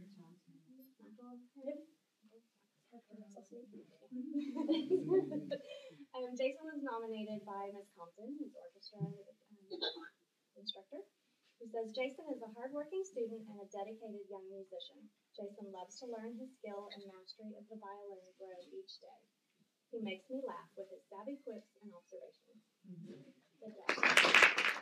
Jason was nominated by Miss Compton, his orchestra instructor, who says Jason is a hardworking student and a dedicated young musician. Jason loves to learn his skill and mastery of the violin grow each day. He makes me laugh with his savvy quips and observations. Good job.